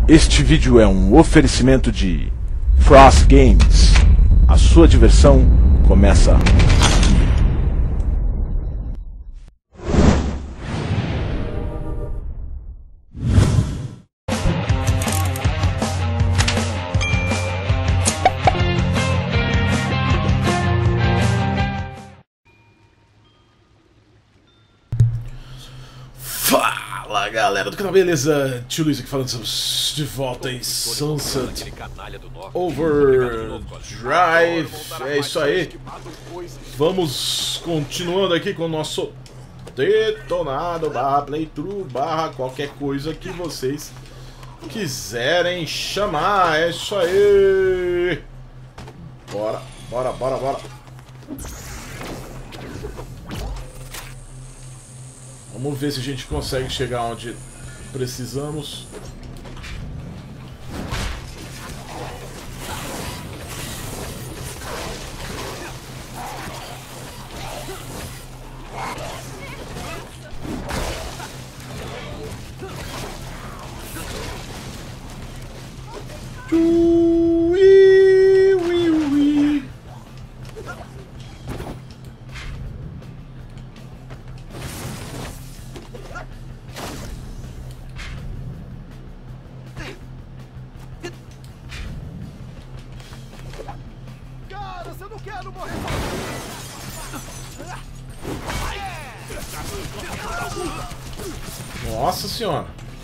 Este vídeo é um oferecimento de Frost Games. A sua diversão começa aqui. Fala galera do canal, beleza? Tio Luiz aqui falando, estamos de volta em Sunset Overdrive. É isso aí. Vamos continuando aqui com o nosso detonado barra playthrough barra qualquer coisa que vocês quiserem chamar. É isso aí. Bora, bora, bora, bora. Vamos ver se a gente consegue chegar onde precisamos. Nossa senhora.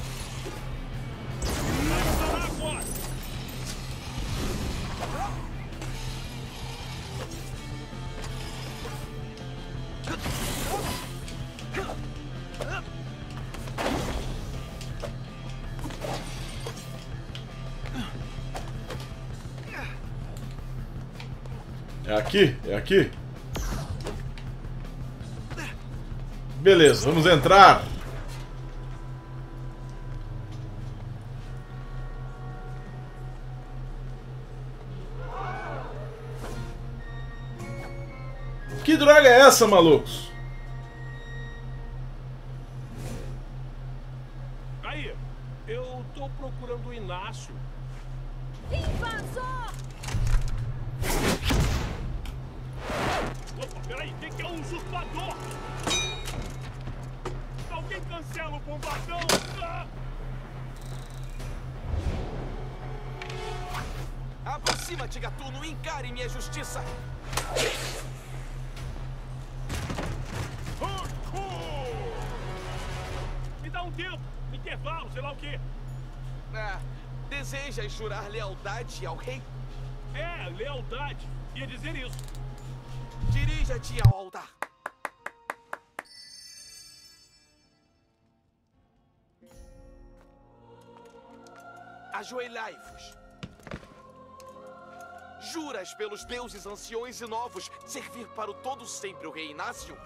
É aqui? É aqui? Beleza, vamos entrar. Que droga é essa, malucos? Aí, eu tô procurando o Inácio. Invasor! Opa, peraí, quem que é o usurpador? Alguém cancela o bombardão? Ah! Aproxima-te, gatuno, encare minha justiça! Me dá um tempo, intervalo, sei lá o quê. Ah, desejas jurar lealdade ao rei? É, lealdade. Ia dizer isso. Dirija-te ao altar. Ajoelhai-vos. Juras pelos deuses anciões e novos servir para o todo sempre o rei Inácio?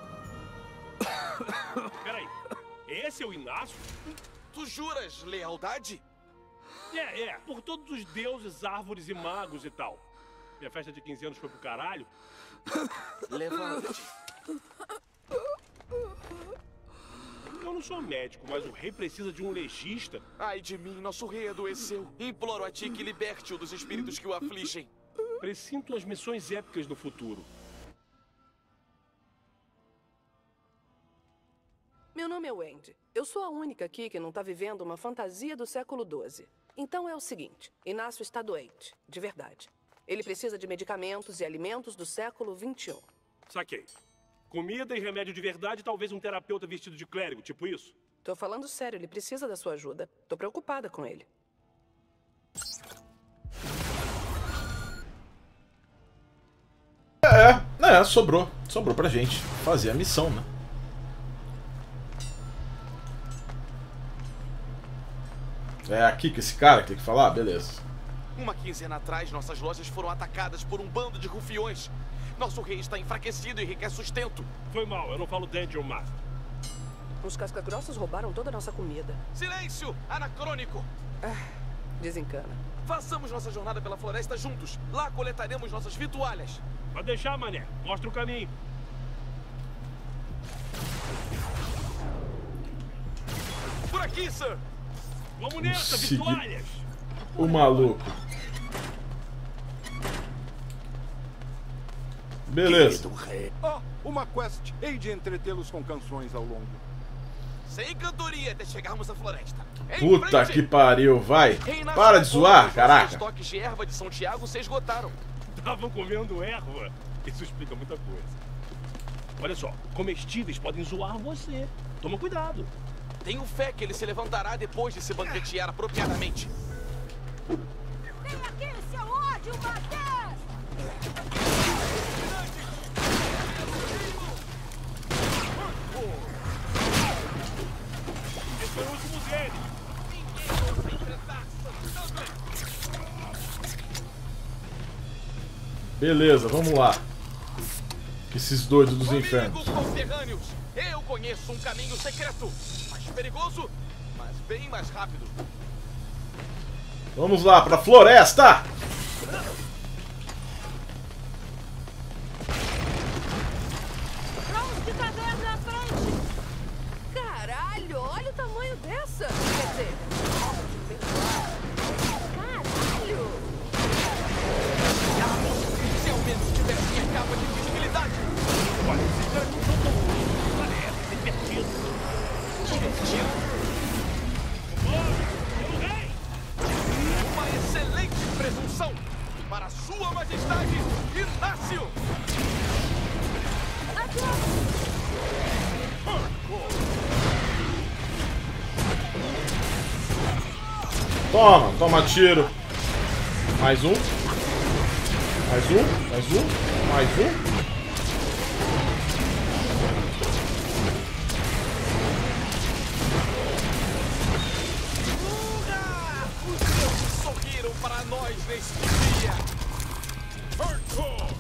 Peraí, esse é o Inácio? Tu juras lealdade? Por todos os deuses, árvores e magos e tal. Minha festa de 15 anos foi pro caralho. Levanta-te. Eu não sou médico, mas o rei precisa de um legista. Ai de mim, nosso rei adoeceu. Imploro a ti que liberte-o dos espíritos que o afligem. Presinto as missões épicas do futuro. Meu nome é Wendy. Eu sou a única aqui que não tá vivendo uma fantasia do século XII. Então é o seguinte, Inácio está doente, de verdade. Ele precisa de medicamentos e alimentos do século XXI. Saquei. Comida e remédio de verdade e talvez um terapeuta vestido de clérigo, tipo isso? Tô falando sério, ele precisa da sua ajuda. Tô preocupada com ele. Sobrou. Sobrou pra gente fazer a missão, né? É aqui que esse cara que tem que falar? Beleza. Uma quinzena atrás, nossas lojas foram atacadas por um bando de rufiões. Nosso rei está enfraquecido e requer sustento. Foi mal, eu não falo Dungeon Master. Os casca-grossos roubaram toda a nossa comida. Silêncio! Anacrônico! Desencana. Façamos nossa jornada pela floresta juntos. Lá coletaremos nossas vitualhas. Pode deixar, mané. Mostra o caminho. Por aqui, sir! Vamos nessa, seguir vitórias! o maluco. Beleza. Ah, uma quest. Hei de entretê-los com canções ao longo. Sem cantoria até chegarmos à floresta. Em Puta frente! que pariu, vai. Rei Inácio Para de informa zoar, que os caraca. estoques de erva de São Tiago se esgotaram. Estavam comendo erva. Isso explica muita coisa. Olha só, comestíveis podem zoar você. Toma cuidado. Tenho fé que ele se levantará depois de se banquetear apropriadamente. Vem aqui, seu ódio, Matheus! Esse foi o último dele. Beleza, vamos lá. Esses doidos dos infernos. Comigo, conterrâneos, eu conheço um caminho secreto. Mais perigoso, mas bem mais rápido. Vamos lá, pra floresta! Vamos picador na frente! Caralho, olha o tamanho dessa. Quer dizer, Caralho! Se ao menos tiver minha capa de visibilidade. Olha, esses caras não são tão ruins. Parece divertido. Divertido. Pelo rei! Uma excelente presunção para Sua Majestade Inácio. Toma, toma tiro. Mais um. Mais um, mais um, mais um. Os deuses sorriram para nós neste dia. Hardcore!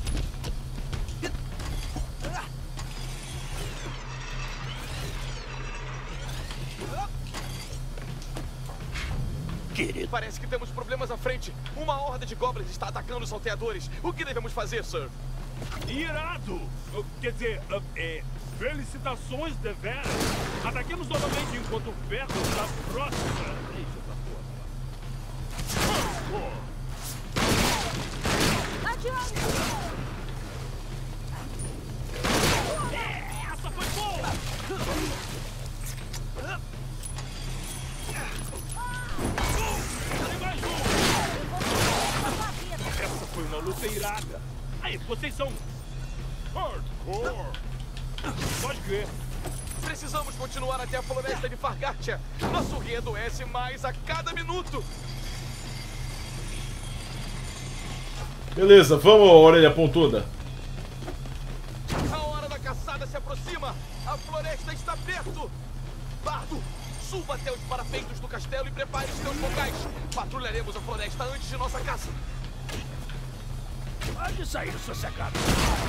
Querido. Parece que temos problemas à frente. Uma horda de goblins está atacando os salteadores. O que devemos fazer, Sir? Irado! Quer dizer, felicitações, deveras. Ataquemos novamente enquanto o ferro está próximo. Deixa essa porra. Adiante! Essa foi boa! Tem mais um! Essa foi uma luta irada. Aí, vocês são hardcore. Pode crer. Precisamos continuar até a floresta de Fargatia. Nosso rei adoece mais a cada minuto. Beleza, vamos, orelha pontuda. A hora da caçada se aproxima. A floresta está perto. Bardo, suba até os parapeitos do castelo e prepare os seus bocais. Patrulharemos a floresta antes de nossa caça. Pode sair sossegado.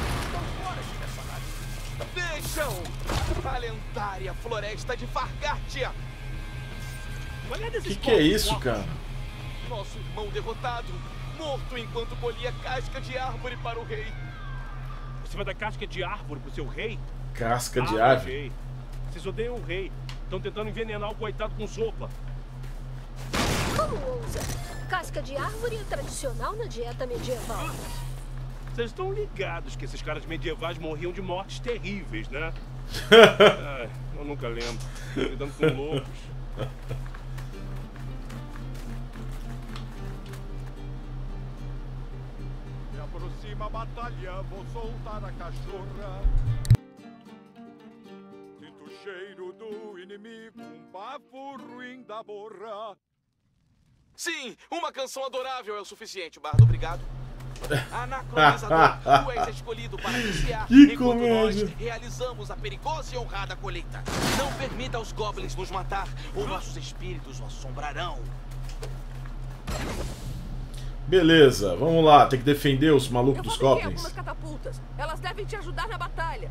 Vejam a lendária floresta de Fargatia. Olha desses Que é corpos isso, mortos. cara? Nosso irmão derrotado, morto enquanto colhia casca de árvore para o rei. Você vai dar casca de árvore pro seu rei? Casca de ave. Ok. Vocês odeiam o rei. Estão tentando envenenar o coitado com sopa. Como ousa? Casca de árvore é tradicional na dieta medieval. Vocês estão ligados que esses caras medievais morriam de mortes terríveis, né? Ai, eu nunca lembro. Lidando com loucos. Se aproxima a batalha, vou soltar a cachorra. Sinto o cheiro do inimigo, um bafo ruim da borra. Sim, uma canção adorável é o suficiente, Bardo. Obrigado. Anacronizador, tu és escolhido para iniciar Que enquanto nós comédia. realizamos a perigosa e honrada colheita. Não permita aos goblins nos matar, ou nossos espíritos o assombrarão. Beleza, vamos lá, tem que defender os eu malucos dos fabriquei goblins. algumas catapultas. Elas devem te ajudar na batalha.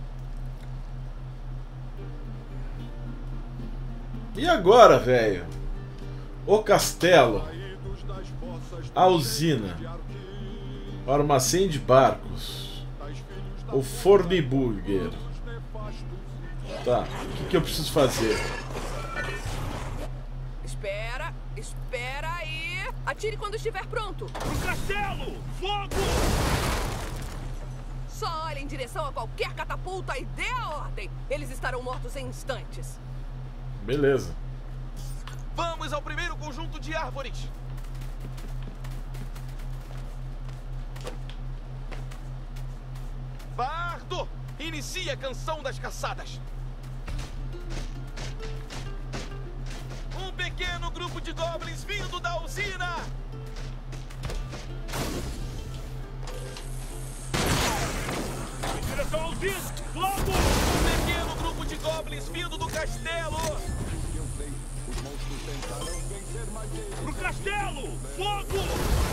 E agora, velho? O castelo, Saídos das fossas a usina, o armazém de barcos, o forniburger. Tá, o que eu preciso fazer? Espera aí. Atire quando estiver pronto. Pro castelo! Fogo! Só olhe em direção a qualquer catapulta e dê a ordem. Eles estarão mortos em instantes. Beleza. Vamos ao primeiro conjunto de árvores. Bardo, inicie a canção das caçadas. Um pequeno grupo de goblins vindo da usina. Em direção ao usina! Fogo! Um pequeno grupo de goblins vindo do castelo. Pro castelo! Fogo!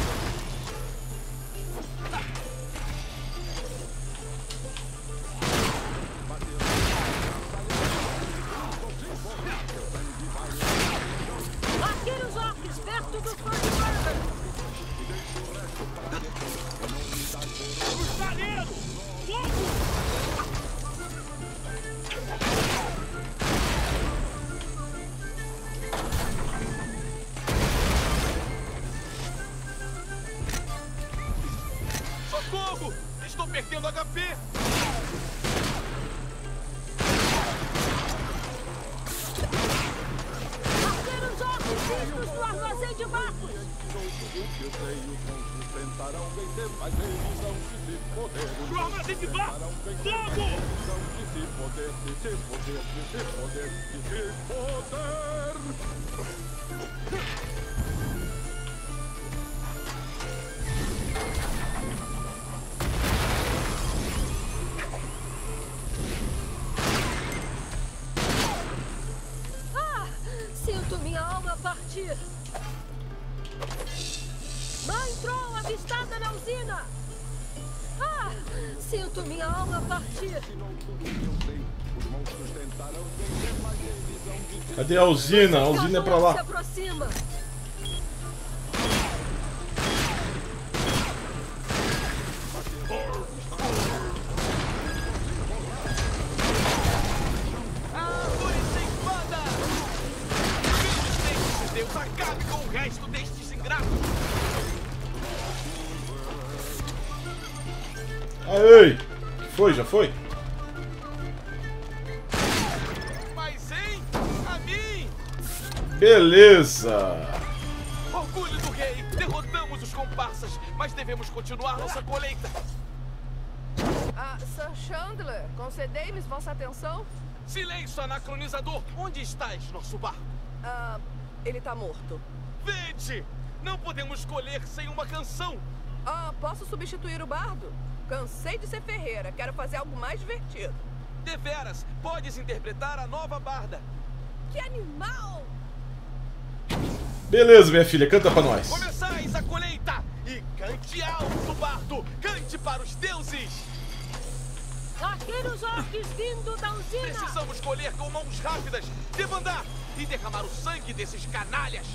Arqueiros orcs perto do Furnace. Pro estaleiro! Fogo! Socorro! Estou perdendo HP. Arqueiros orcs vistos no armazém de barcos. Pro armazém de barco! Fogo! Ah, sinto minha alma partir. Mãe Troll avistada na usina. Ah, sinto minha alma partir. Cadê a usina? A usina é pra Se lá. aproxima. Árvore sem espada. Deus acabe com o resto destes ingratos. Aí! Foi, já foi? Mas hein? A mim! Beleza! Orgulho do rei! Derrotamos os comparsas, mas devemos continuar nossa colheita. Sir Chandler, concedei-me vossa atenção? Silêncio, anacronizador! Onde estás, nosso barco? Ele tá morto. Vede! Não podemos escolher sem uma canção. Posso substituir o bardo? Cansei de ser ferreira, quero fazer algo mais divertido. Deveras, podes interpretar a nova barda. Que animal! Beleza, minha filha, canta pra nós. Começais a colheita! E cante alto, bardo! Cante para os deuses! Arqueiros orcs vindo da usina. Precisamos colher com mãos rápidas, debandar e derramar o sangue desses canalhas!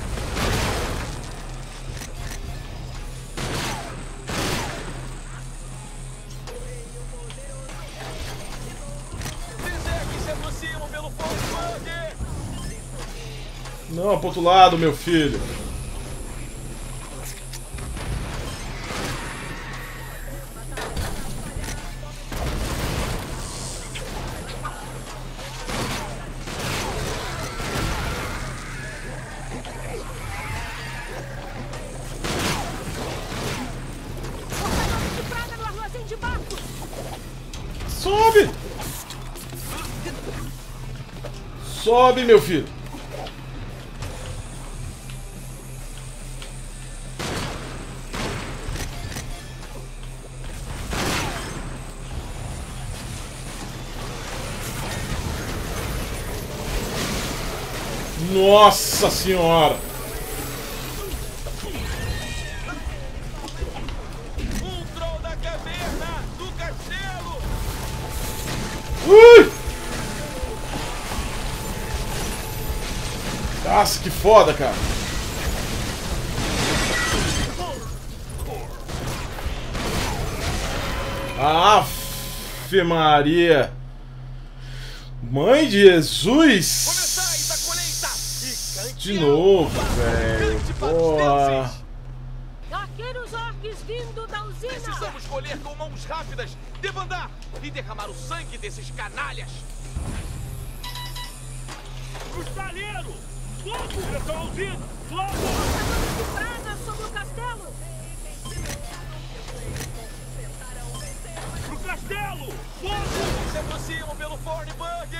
Desertos se aproximam pelo fogo grande! Não, pro outro lado, meu filho. Portadores de praga no armazém de barcos. Sobe! Sobe, meu filho. Nossa senhora! Um troll da caverna do castelo! Ui! Nossa, que foda, cara! Ave Maria! Mãe de Jesus! Começais a colheita! E De novo, velho. Porra. Arqueiros orques vindo da usina! Precisamos colher com mãos rápidas, debandar e derramar o sangue desses canalhas! Cristaleiro! Fogo! Direção à usina! Fogo! Portadores de praga sobre o castelo! Pro castelo! Fogo! Se aproximam pelo Thornbug!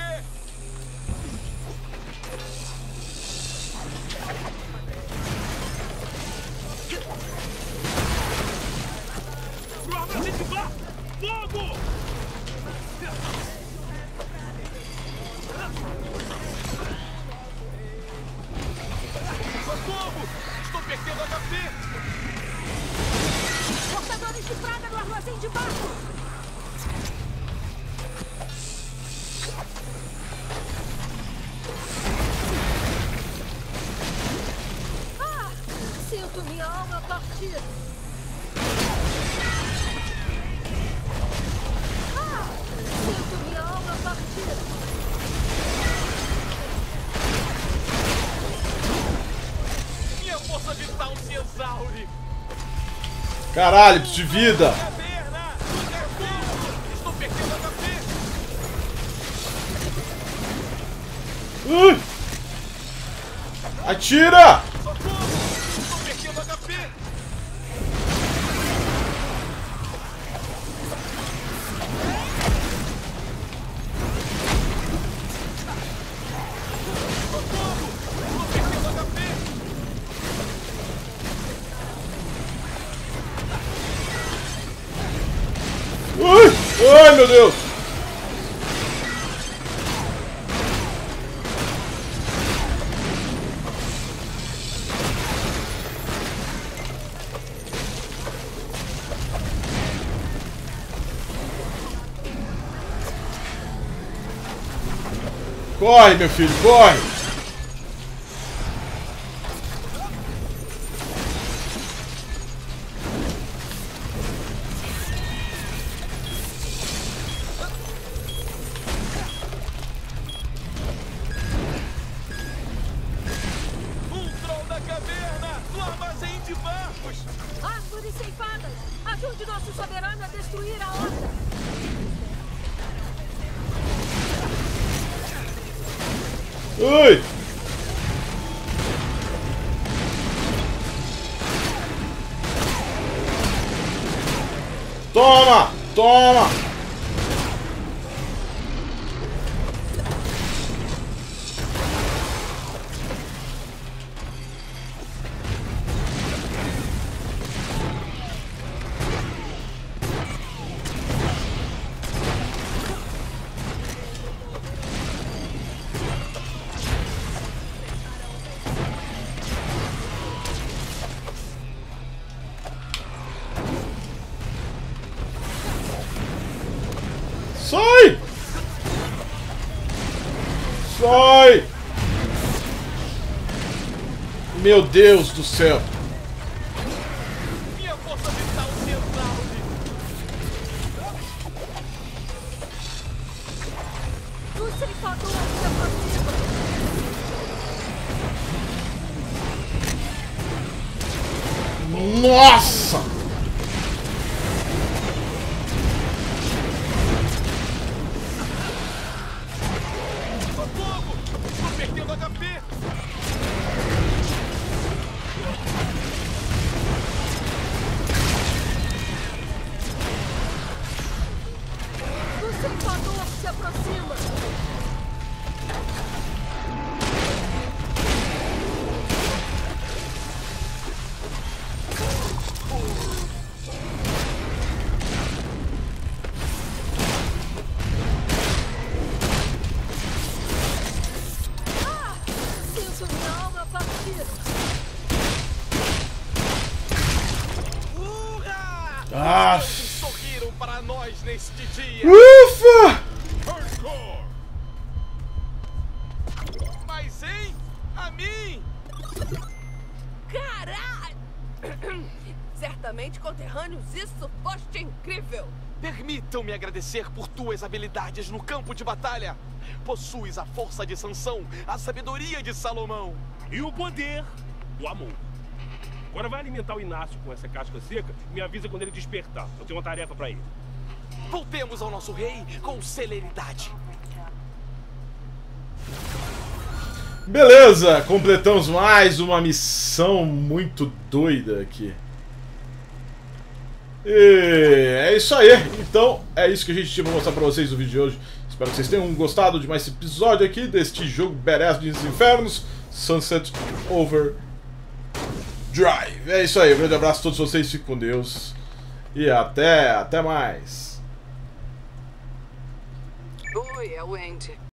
Pro armazém de bar! Fogo! Socorro! Estou perdendo HP! Portadores de praga no armazém de barco! Ah! Sinto minha alma partir! Ah! Sinto minha alma partir! Minha força vital se exaure! Caralho, preciso de vida. Caverna! Socorro! Estou perdendo HP! Atira! Socorro! Estou perdendo HP! Socorro! Estou perdendo HP! Ai, meu Deus! Corre, meu filho, corre! Um troll da caverna! No armazém de barcos! Árvores ceifadas! Ajude nosso soberano a destruir a horda! Ui! Toma! Toma! Sai! Sai! Meu Deus do céu! Minha força vital se exaure! O ceifador se aproxima! Nossa! Socorro! Estou perdendo HP! O ceifador se aproxima! Ah! Sinto minha alma partir! Urra! Ah. Os deuses sorriram para nós neste dia! Ufa! Hardcore! Mas, hein? A mim! Caralho! Certa completamente conterrâneos. Isso foste incrível. Permitam-me agradecer por tuas habilidades no campo de batalha. Possuis a força de Sansão, a sabedoria de Salomão. E o poder do amor. Agora vai alimentar o Inácio com essa casca seca e me avisa quando ele despertar. Eu tenho uma tarefa pra ele. Voltemos ao nosso rei com celeridade. Beleza, completamos mais uma missão muito doida aqui. E é isso aí. Então, é isso que a gente tinha pra mostrar pra vocês no vídeo de hoje. Espero que vocês tenham gostado de mais esse episódio aqui deste jogo badass dos infernos, Sunset Overdrive. É isso aí, um grande abraço a todos vocês, fiquem com Deus e até mais. Oi, é o Andy.